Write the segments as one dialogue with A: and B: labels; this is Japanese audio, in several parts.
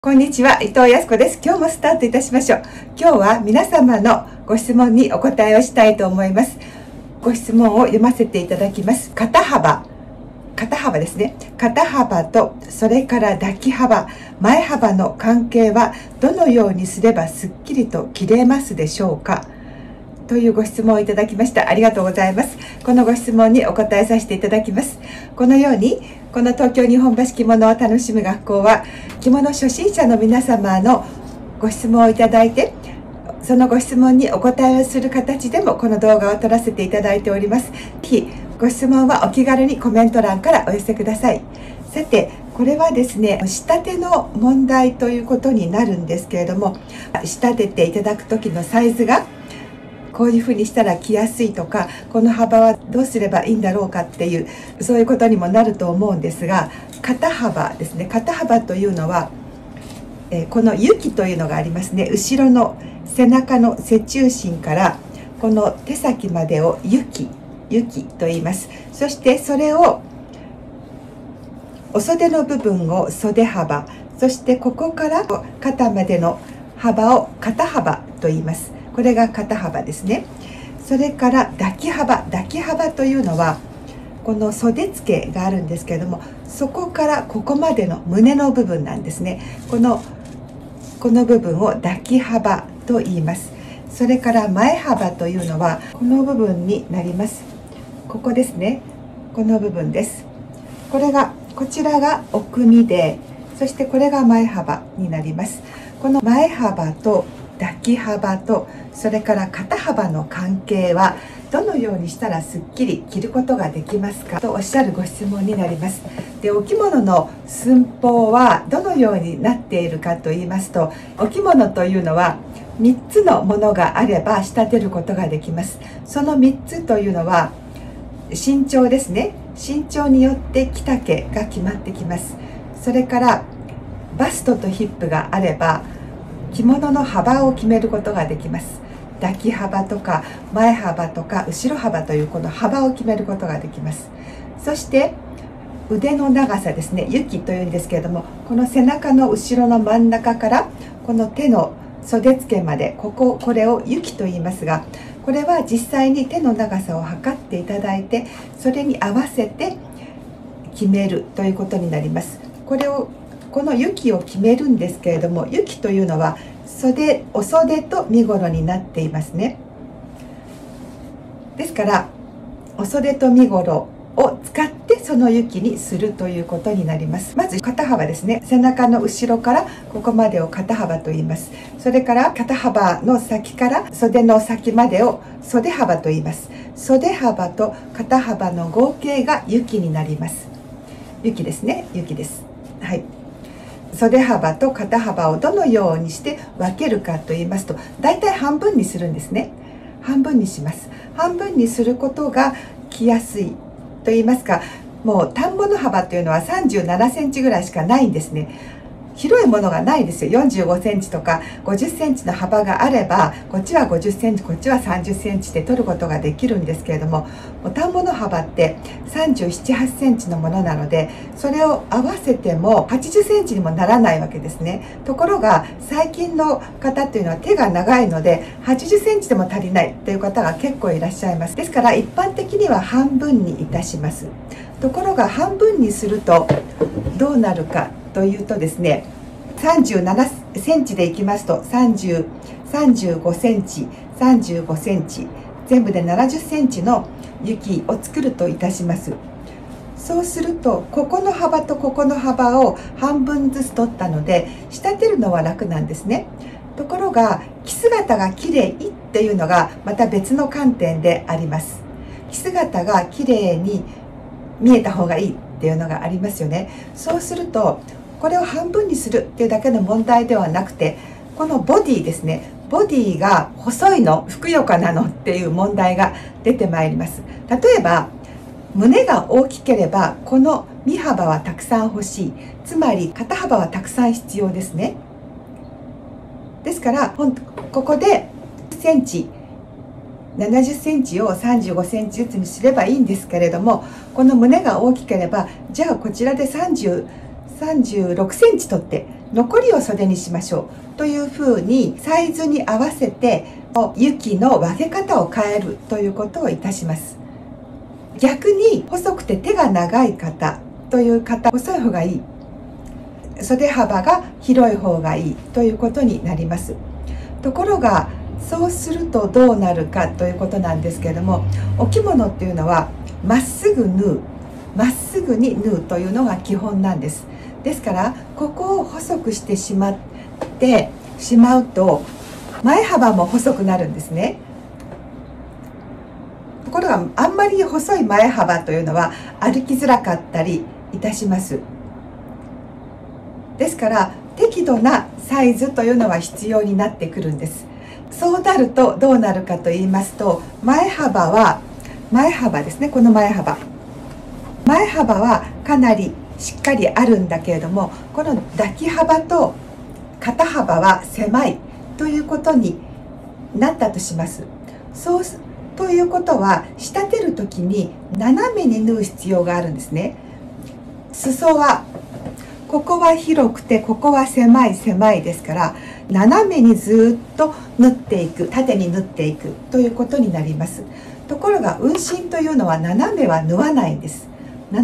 A: こんにちは、伊藤康子です。今日もスタートいたしましょう。今日は皆様のご質問にお答えをしたいと思います。ご質問を読ませていただきます。肩幅ですね。肩幅とそれから抱き幅、前幅の関係はどのようにすればすっきりと切れますでしょうか、というご質問をいただきました。ありがとうございます。このご質問にお答えさせていただきます。このようにこの東京日本橋着物を楽しむ学校は、着物初心者の皆様のご質問をいただいて、そのご質問にお答えをする形でもこの動画を撮らせていただいております。ぜひご質問はお気軽にコメント欄からお寄せください。さて、これはですね、仕立ての問題ということになるんですけれども、仕立てていただく時のサイズがこういうふうにしたら着やすいとか、この幅はどうすればいいんだろうかっていう、そういうことにもなると思うんですが、肩幅ですね。肩幅というのは、この雪というのがありますね。後ろの背中の背中心からこの手先までを雪と言います。そしてそれをお袖の部分を袖幅、そしてここから肩までの幅を肩幅と言います。これが肩幅ですね。それから抱き幅というのは、この袖付けがあるんですけれども、そこからここまでの胸の部分なんですね。この部分を抱き幅と言います。それから前幅というのはこの部分になります。ここですね。この部分です。こちらが奥身で、そしてこれが前幅になります。この前幅と抱き幅とそれから肩幅の関係はどのようにしたらすっきり着ることができますか、とおっしゃるご質問になります。で、お着物の寸法はどのようになっているかと言いますと、お着物というのは3つのものがあれば仕立てることができます。その3つというのは身長ですね。身長によって着丈が決まってきます。それからバストとヒップがあれば着物の幅を決めることができます。抱き幅とか前幅とか後ろ幅というこの幅を決めることができます。そして腕の長さですね。雪というんですけれども、この背中の後ろの真ん中からこの手の袖付けまで、これを雪と言いますが、これは実際に手の長さを測っていただいて、それに合わせて決めるということになります。この雪を決めるんですけれども、雪というのはお袖と身ごろになっていますね。ですからお袖と身ごろを使ってその雪にするということになります。まず肩幅ですね。背中の後ろからここまでを肩幅と言います。それから肩幅の先から袖の先までを袖幅と言います。袖幅と肩幅の合計が雪になります。雪ですね。雪です。はい。袖幅と肩幅をどのようにして分けるかと言いますと、だいたい半分にするんですね。半分にします。半分にすることが着やすいと言いますか、もう反物幅というのは37センチぐらいしかないんですね。広いものがないですよ。45センチとか50センチの幅があれば、こっちは50センチ、こっちは30センチで取ることができるんですけれども、反物幅って37、8センチのものなので、それを合わせても80センチにもならないわけですね。ところが最近の方っていうのは手が長いので、80センチでも足りないという方が結構いらっしゃいます。ですから一般的には半分にいたします。ところが半分にするとどうなるかというとですね、37センチでいきますと35センチ、35センチ、全部で70センチの雪を作るといたします。そうするとここの幅とここの幅を半分ずつ取ったので、仕立てるのは楽なんですね。ところが着姿が綺麗っていうのがまた別の観点であります。着姿が綺麗に見えた方がいいっていうのがありますよね。そうするとこれを半分にするっていうだけの問題ではなくて、このボディですね。ボディが細いの、ふくよかなのっていう問題が出てまいります。例えば胸が大きければこの身幅はたくさん欲しい。つまり肩幅はたくさん必要ですね。ですからここで10センチ、70センチを35センチずつにすればいいんですけれども、この胸が大きければ、じゃあこちらで36センチ取って残りを袖にしましょうというふうにサイズに合わせてゆきの分け方を変えるということをいたします。逆に細くて手が長い方という方、細い方がいい、袖幅が広い方がいいということになります。ところがそうするとどうなるかということなんですけれども、お着物っていうのはまっすぐ縫う、まっすぐに縫うというのが基本なんです。ですからここを細くしてしまうと前幅も細くなるんですね。ところがあんまり細い前幅というのは歩きづらかったりいたします。ですから適度なサイズというのは必要になってくるんです。そうなるとどうなるかと言いますと、前幅ですね、この前幅はかなりしっかりあるんだけれども、この抱き幅と肩幅は狭いということになったとします。そうということは、仕立てる時に斜めに縫う必要があるんですね。裾はここは広くてここは狭いですから、斜めにずっと縫っていく、縦に縫っていくということになります。ところが運針というのは斜めは縫わないんです。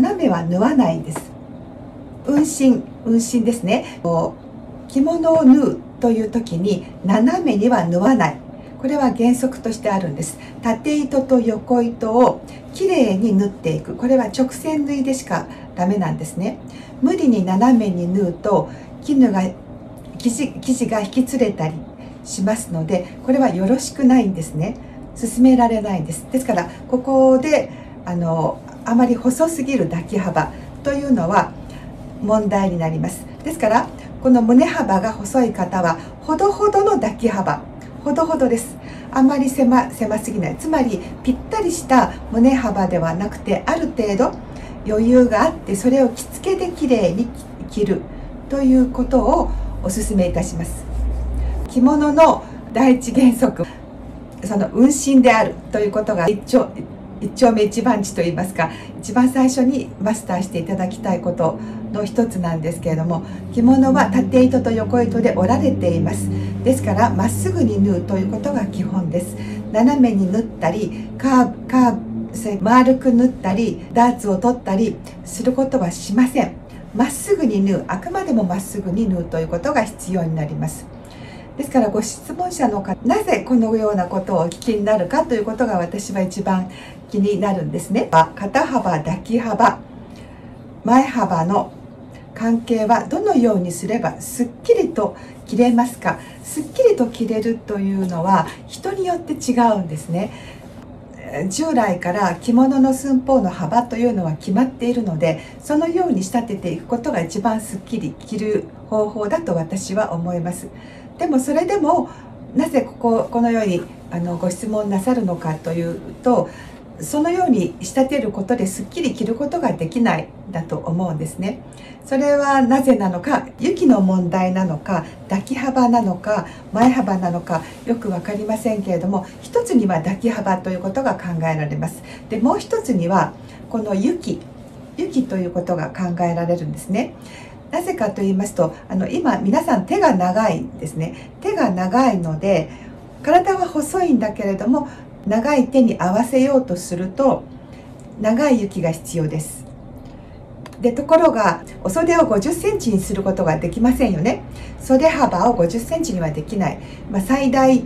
A: 運針ですね。着物を縫うという時に斜めには縫わない。これは原則としてあるんです。縦糸と横糸をきれいに縫っていく。これは直線縫いでしかダメなんですね。無理に斜めに縫うと生地が引きつれたりしますので、これはよろしくないんですね。進められないんです。ですからここであまり細すぎる抱き幅というのは問題になります。ですからこの胸幅が細い方はほどほどの抱き幅、ほどほどです。あまり狭すぎない。つまりぴったりした胸幅ではなくて、ある程度余裕があって、それを着付けできれいに着るということをお勧めいたします。着物の第一原則、その運針であるということが一丁目一番地といいますか、一番最初にマスターしていただきたいことの一つなんですけれども、着物は縦糸と横糸で織られています。ですからまっすぐに縫うということが基本です。斜めに縫ったり丸く縫ったりダーツを取ったりすることはしません。まっすぐに縫う、あくまでもまっすぐに縫うということが必要になります。ですからご質問者の方、なぜこのようなことをお聞きになるかということが私は一番気になるんですね。肩幅、抱き幅、前幅の関係はどのようにすればすっきりと着れますか。すっきりと着れるというのは人によって違うんですね。従来から着物の寸法の幅というのは決まっているので、そのように仕立てていくことが一番すっきり着る方法だと私は思います。でもそれでもなぜこのようにご質問なさるのかというと、そのように仕立てることですっきり着ることができないだと思うんですね。それはなぜなのか、ゆきの問題なのか、抱き幅なのか、前幅なのかよく分かりませんけれども、一つには抱き幅ということが考えられます。でもう一つにはこのゆきということが考えられるんですね。なぜかと言いますと、今皆さん手が長いんですね。手が長いので体は細いんだけれども、長い手に合わせようとすると長い雪が必要です。ところがお袖を50センチにすることができませんよね。袖幅を50センチにはできない、最大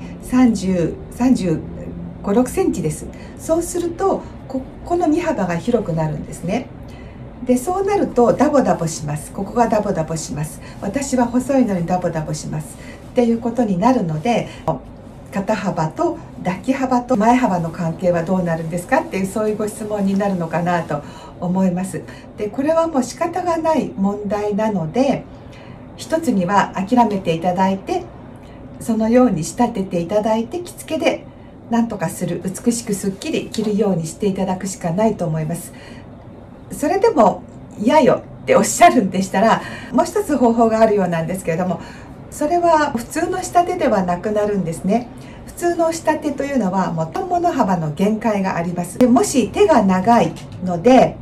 A: 35、6センチです。そうするとこの身幅が広くなるんですね。でそうなるとダボダボします。ここがダボダボします。私は細いのにダボダボしますっていうことになるので、肩幅と抱き幅と前幅の関係はどうなるんですかっていう、そういうご質問になるのかなと思います。でこれはもう仕方がない問題なので、一つには諦めていただいて、そのように仕立てていただいて、着付けでなんとかする、美しくすっきり着るようにしていただくしかないと思います。それでも嫌よっておっしゃるんでしたら、もう一つ方法があるようなんですけれども、それは普通の仕立てではなくなるんですね。普通の仕立てというのはもう反物幅の限界があります。でもし手が長いので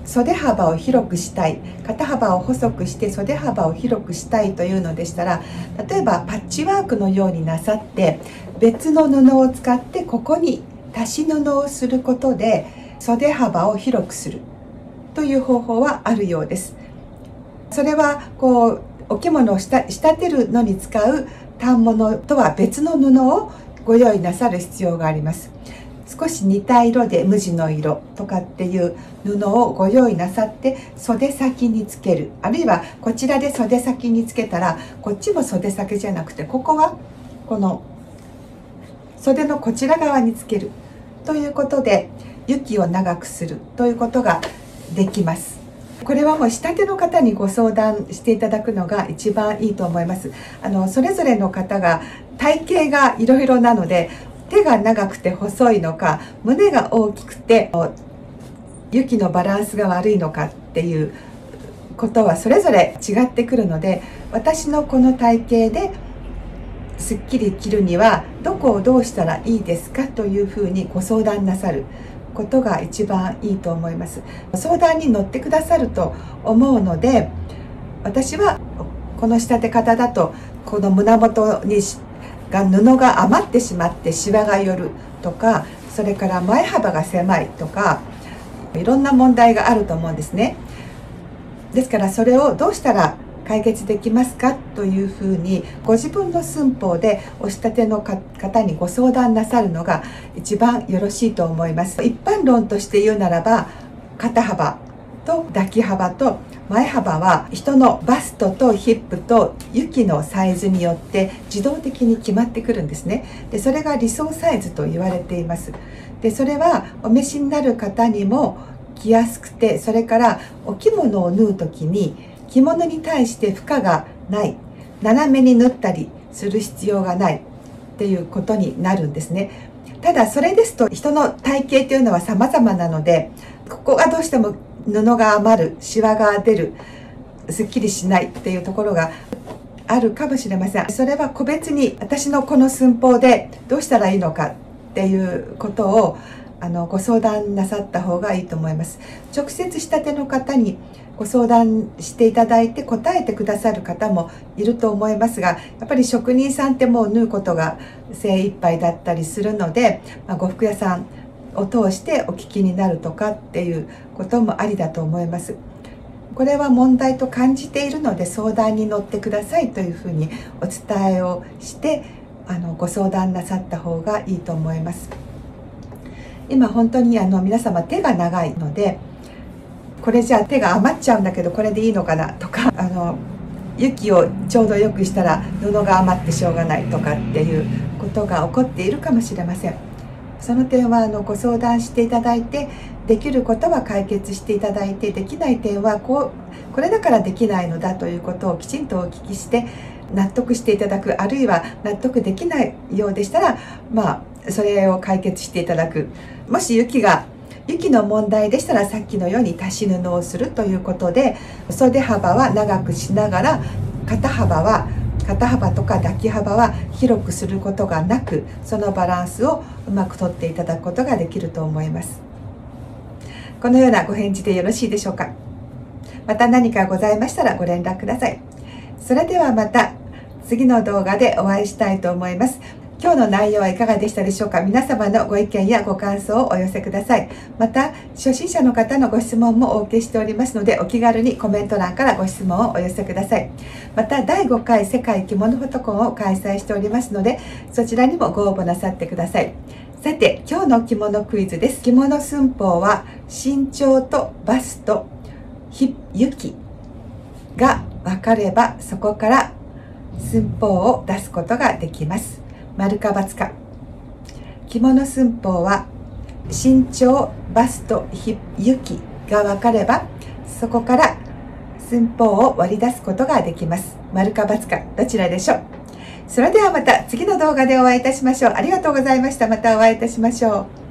A: 袖幅を広くしたい、肩幅を細くして袖幅を広くしたいというのでしたら、例えばパッチワークのようになさって別の布を使ってここに足し布をすることで袖幅を広くするという方法はあるようです。それはこうお着物を仕立てるのに使う反物とは別の布をご用意なさる必要があります。少し似た色で無地の色とかっていう布をご用意なさって袖先につける、あるいはこちらで袖先につけたらこっちも袖先じゃなくてここはこの袖のこちら側につけるということで雪を長くするということができます。これはもう仕立ての方にご相談していただくのが一番いいと思います。それぞれの方が体型がいろいろなので、手が長くて細いのか胸が大きくて雪のバランスが悪いのかっていうことはそれぞれ違ってくるので、私のこの体型ですっきり着るにはどこをどうしたらいいですかというふうにご相談なさることが一番いいと思います。相談に乗ってくださると思うので、私はこの仕立て方だとこの胸元に布が余ってしまってシワが寄るとか、それから前幅が狭いとかいろんな問題があると思うんですね。ですからそれをどうしたら解決できますかというふうにご自分の寸法でお仕立ての方にご相談なさるのが一番よろしいと思います。一般論として言うならば、肩幅と抱き幅と前幅は人のバストとヒップと雪のサイズによって自動的に決まってくるんですね。でそれが理想サイズと言われています。でそれはお召しになる方にも着やすくて、それからお着物を縫う時に着物に対して負荷がない、斜めに縫ったりする必要がないっていうことになるんですね。ただそれですと人の体型というのは様々なので、ここがどうしても布が余る、シワが出る、すっきりしないっていうところがあるかもしれません。それは個別に私のこの寸法でどうしたらいいのかっていうことをご相談なさった方がいいと思います。直接仕立ての方にご相談していただいて答えてくださる方もいると思いますが、やっぱり職人さんってもう縫うことが精一杯だったりするので、呉服屋さんを通してお聞きになるとかっていうこともありだと思います。これは問題と感じているので相談に乗ってくださいというふうにお伝えをしてご相談なさった方がいいと思います。今本当に皆様手が長いので、これじゃあ手が余っちゃうんだけどこれでいいのかなとか、雪をちょうどよくしたら布が余ってしょうがないとかっていうことが起こっているかもしれません。その点はご相談していただいて、できることは解決していただいて、できない点はこれだからできないのだということをきちんとお聞きして納得していただく、あるいは納得できないようでしたらそれを解決していただく。もし雪の問題でしたらさっきのように足し布をするということで、袖幅は長くしながら肩幅とか抱き幅は広くすることがなく、そのバランスをうまくとっていただくことができると思います。このようなご返事でよろしいでしょうか。また何かございましたらご連絡ください。それではまた次の動画でお会いしたいと思います。今日の内容はいかがでしたでしょうか。皆様のご意見やご感想をお寄せください。また初心者の方のご質問もお受けしておりますので、お気軽にコメント欄からご質問をお寄せください。また第5回世界着物フォトコンを開催しておりますので、そちらにもご応募なさってください。さて今日の着物クイズです。着物寸法は身長とバスト、雪が分かればそこから寸法を出すことができます。丸か×か。着物寸法は身長、バスト、雪が分かればそこから寸法を割り出すことができます。丸か×か、どちらでしょう。それではまた次の動画でお会いいたしましょう。ありがとうございました。またお会いいたしましょう。